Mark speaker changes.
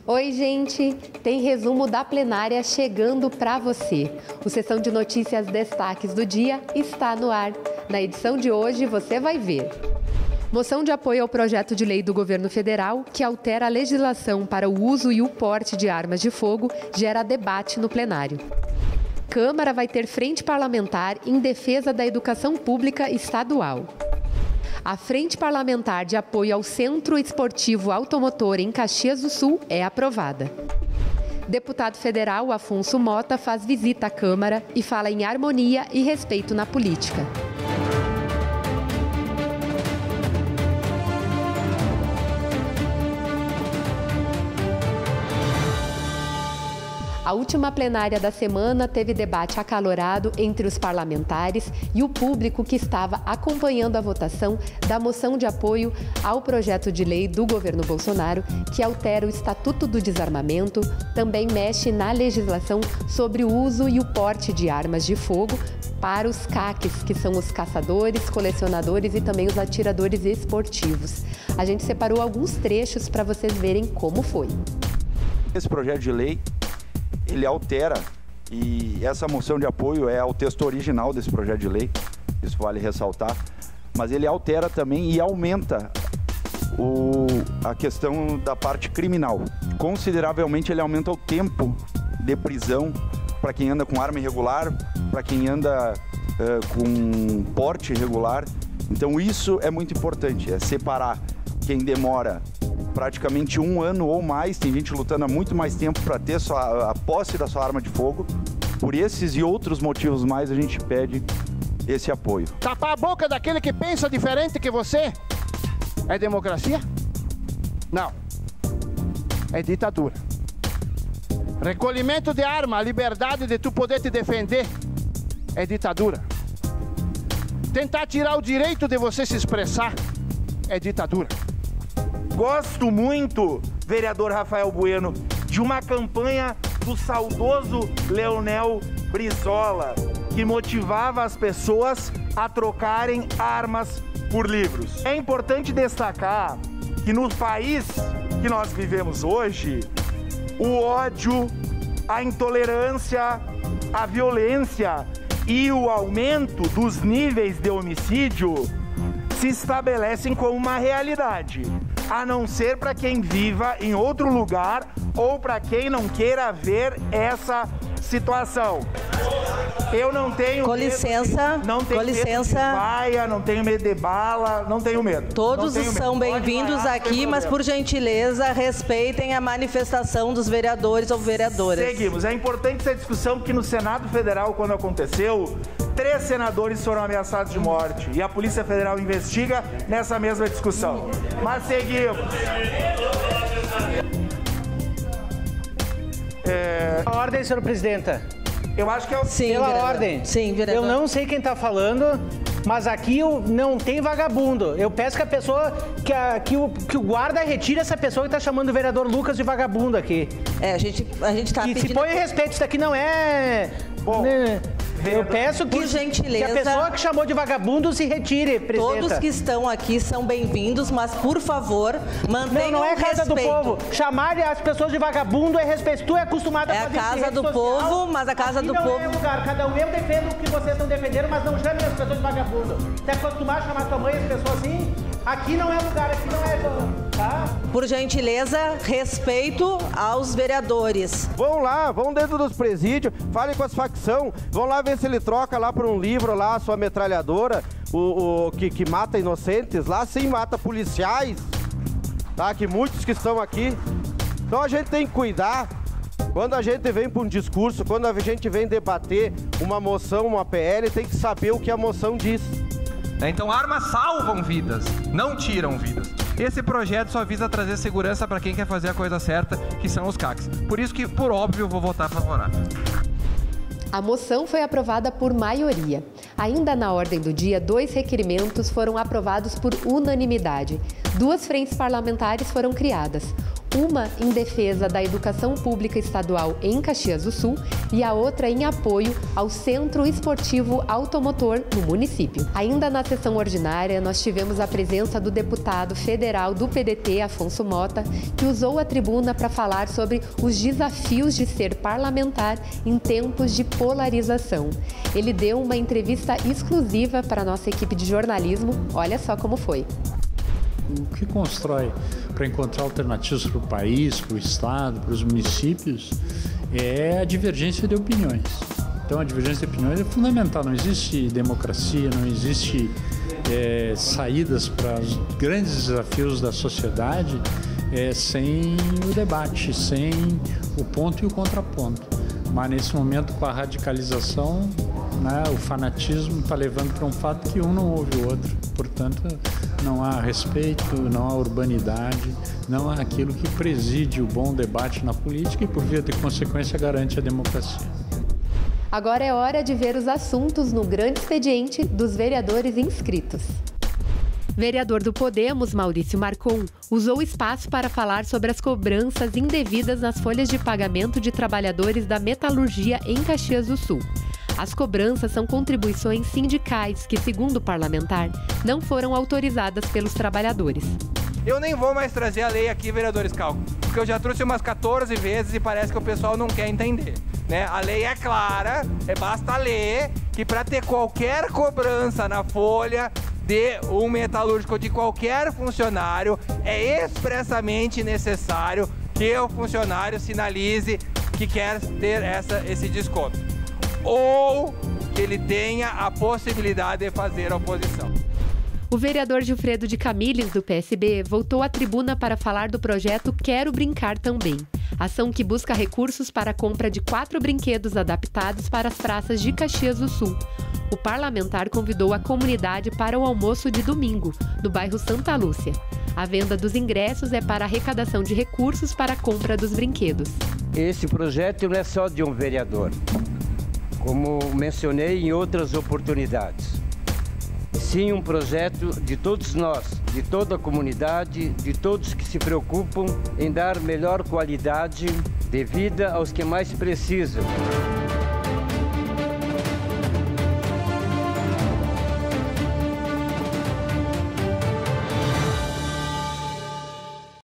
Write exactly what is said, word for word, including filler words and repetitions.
Speaker 1: Oi, gente! Tem resumo da plenária chegando para você. O Sessão de Notícias Destaques do Dia está no ar. Na edição de hoje, você vai ver. Moção de apoio ao projeto de lei do governo federal que altera a legislação para o uso e o porte de armas de fogo gera debate no plenário. Câmara vai ter frente parlamentar em defesa da educação pública estadual. A Frente Parlamentar de Apoio ao Centro Esportivo Automotor em Caxias do Sul é aprovada. Deputado federal Afonso Mota faz visita à Câmara e fala em harmonia e respeito na política. A última plenária da semana teve debate acalorado entre os parlamentares e o público que estava acompanhando a votação da moção de apoio ao projeto de lei do governo Bolsonaro, que altera o Estatuto do Desarmamento, também mexe na legislação sobre o uso e o porte de armas de fogo para os C A Cs, que são os caçadores, colecionadores e também os atiradores esportivos. A gente separou alguns trechos para vocês verem como foi.
Speaker 2: Esse projeto de lei ele altera, e essa moção de apoio é ao texto original desse projeto de lei, isso vale ressaltar, mas ele altera também e aumenta o, a questão da parte criminal. Consideravelmente ele aumenta o tempo de prisão para quem anda com arma irregular, para quem anda uh, com porte irregular. Então isso é muito importante, é separar quem demora praticamente um ano ou mais, tem gente lutando há muito mais tempo para ter sua, a posse da sua arma de fogo. Por esses e outros motivos mais, a gente pede esse apoio.
Speaker 3: Tapar a boca daquele que pensa diferente que você é democracia? Não. É ditadura. Recolhimento de arma, a liberdade de tu poder te defender é ditadura. Tentar tirar o direito de você se expressar é ditadura.
Speaker 4: Gosto muito, vereador Rafael Bueno, de uma campanha do saudoso Leonel Brizola, que motivava as pessoas a trocarem armas por livros. É importante destacar que no país que nós vivemos hoje, o ódio, a intolerância, a violência e o aumento dos níveis de homicídio se estabelecem como uma realidade, a não ser para quem viva em outro lugar ou para quem não queira ver essa situação. Eu não tenho
Speaker 5: com
Speaker 4: medo
Speaker 5: licença,
Speaker 4: de, não tenho
Speaker 5: com
Speaker 4: medo
Speaker 5: licença.
Speaker 4: de baia, não tenho medo de bala, não tenho medo.
Speaker 5: Todos
Speaker 4: tenho
Speaker 5: são bem-vindos aqui, mas por gentileza respeitem a manifestação dos vereadores ou vereadoras.
Speaker 4: Seguimos. É importante essa discussão porque no Senado Federal, quando aconteceu, três senadores foram ameaçados de morte e a Polícia Federal investiga nessa mesma discussão. Mas seguimos.
Speaker 6: É... A ordem, senhora presidenta.
Speaker 4: Eu acho que é o...
Speaker 5: Sim,
Speaker 6: Pela
Speaker 5: vereador.
Speaker 6: ordem.
Speaker 5: Sim, vereador.
Speaker 6: Eu não sei quem está falando, mas aqui não tem vagabundo. Eu peço que a pessoa, que, a, que, o, que o guarda retire essa pessoa que está chamando o vereador Lucas de vagabundo aqui.
Speaker 5: É, a gente, a gente tá
Speaker 6: E
Speaker 5: pedindo...
Speaker 6: se põe em respeito, isso daqui não é...
Speaker 4: Bom,
Speaker 6: né? Eu peço que,
Speaker 5: por gentileza,
Speaker 6: que a pessoa que chamou de vagabundo se retire, presidenta.
Speaker 5: Todos que estão aqui são bem-vindos, mas por favor, mantenham
Speaker 6: Não, não é
Speaker 5: o
Speaker 6: casa
Speaker 5: respeito.
Speaker 6: do povo. Chamar as pessoas de vagabundo é respeito. Tu é acostumado a
Speaker 5: É a
Speaker 6: fazer isso em
Speaker 5: casa
Speaker 6: rede
Speaker 5: do
Speaker 6: social.
Speaker 5: povo, mas a casa
Speaker 6: Aqui
Speaker 5: do
Speaker 6: não
Speaker 5: povo...
Speaker 6: é lugar. Cada um eu defendo o que vocês estão defendendo, mas não chamem as pessoas de vagabundo. Você é acostumado a chamar tua mãe e as pessoas assim? Aqui não é lugar, aqui não é... Tá?
Speaker 5: Por gentileza, respeito aos vereadores.
Speaker 7: Vão lá, vão dentro dos presídios, falem com as facções, vão lá ver se ele troca lá por um livro lá a sua metralhadora, o, o que, que mata inocentes, lá sim mata policiais, tá? Que muitos que estão aqui. Então a gente tem que cuidar. Quando a gente vem para um discurso, quando a gente vem debater uma moção, uma P L, tem que saber o que a moção diz.
Speaker 8: Então armas salvam vidas, não tiram vidas. Esse projeto só visa trazer segurança para quem quer fazer a coisa certa, que são os C A Cs. Por isso que, por óbvio, vou votar favorável.
Speaker 1: A moção foi aprovada por maioria. Ainda na ordem do dia, dois requerimentos foram aprovados por unanimidade. Duas frentes parlamentares foram criadas. uma em defesa da educação pública estadual em Caxias do Sul e a outra em apoio ao Centro Esportivo Automotor no município. Ainda na sessão ordinária, nós tivemos a presença do deputado federal do P D T, Afonso Mota, que usou a tribuna para falar sobre os desafios de ser parlamentar em tempos de polarização. Ele deu uma entrevista exclusiva para a nossa equipe de jornalismo. Olha só como foi.
Speaker 9: O que constrói para encontrar alternativas para o país, para o estado, para os municípios, é a divergência de opiniões. Então, a divergência de opiniões é fundamental. Não existe democracia, não existe é, saídas para os grandes desafios da sociedade é, sem o debate, sem o ponto e o contraponto. Mas, nesse momento, com a radicalização, né, o fanatismo está levando para um fato que um não ouve o outro. Portanto, não há respeito, não há urbanidade, não há aquilo que preside o bom debate na política e, por via de consequência, garante a democracia.
Speaker 1: Agora é hora de ver os assuntos no grande expediente dos vereadores inscritos. Vereador do Podemos, Maurício Marcon, usou o espaço para falar sobre as cobranças indevidas nas folhas de pagamento de trabalhadores da metalurgia em Caxias do Sul. As cobranças são contribuições sindicais que, segundo o parlamentar, não foram autorizadas pelos trabalhadores.
Speaker 8: Eu nem vou mais trazer a lei aqui, vereador Schalck, porque eu já trouxe umas quatorze vezes e parece que o pessoal não quer entender, né? A lei é clara, é basta ler que para ter qualquer cobrança na folha de um metalúrgico ou de qualquer funcionário, é expressamente necessário que o funcionário sinalize que quer ter essa, esse desconto, ou que ele tenha a possibilidade de fazer a oposição.
Speaker 1: O vereador Gilfredo de Camilles, do P S B, voltou à tribuna para falar do projeto Quero Brincar Também, ação que busca recursos para a compra de quatro brinquedos adaptados para as praças de Caxias do Sul. O parlamentar convidou a comunidade para o almoço de domingo, no bairro Santa Lúcia. A venda dos ingressos é para arrecadação de recursos para a compra dos brinquedos.
Speaker 10: Esse projeto não é só de um vereador, como mencionei em outras oportunidades. Sim, um projeto de todos nós, de toda a comunidade, de todos que se preocupam em dar melhor qualidade de vida aos que mais precisam.